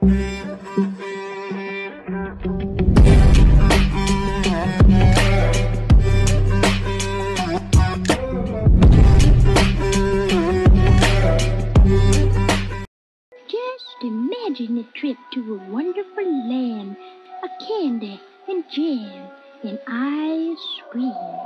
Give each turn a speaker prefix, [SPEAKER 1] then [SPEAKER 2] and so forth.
[SPEAKER 1] Just imagine a trip to a wonderful land, a candy and jam and ice cream.